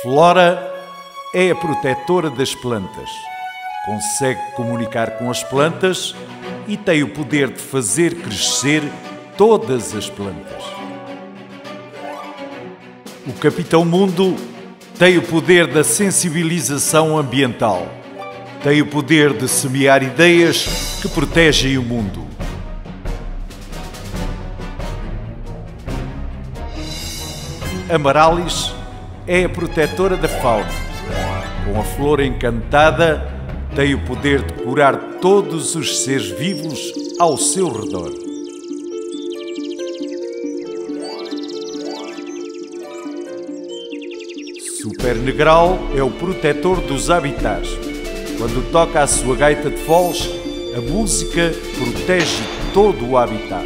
Flora é a protetora das plantas. Consegue comunicar com as plantas e tem o poder de fazer crescer todas as plantas. O Capitão Mundo tem o poder da sensibilização ambiental. Tem o poder de semear ideias que protegem o mundo. Amarallis é a protetora da fauna. Com a flor encantada, tem o poder de curar todos os seres vivos ao seu redor. Super Negral é o protetor dos habitats. Quando toca a sua gaita de foles, a música protege todo o habitat.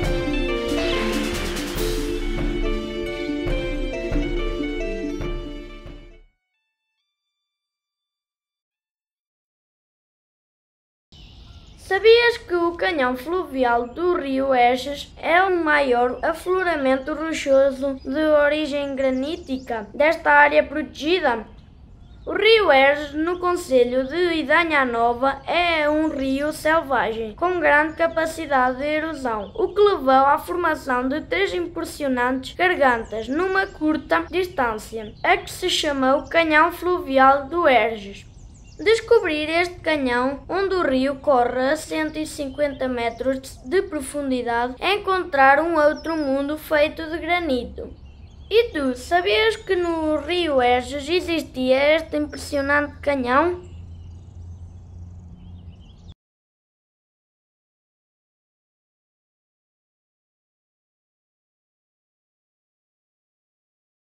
Sabias que o canhão fluvial do rio Esges é o maior afloramento rochoso de origem granítica desta área protegida? O rio Esges, no concelho de Idanha Nova, é um rio selvagem com grande capacidade de erosão, o que levou à formação de 3 impressionantes gargantas numa curta distância, a que se chamou Canhão Fluvial do Esges. Descobrir este canhão, onde o rio corre a 150 metros de profundidade, é encontrar um outro mundo feito de granito. E tu, sabias que no rio Esges existia este impressionante canhão?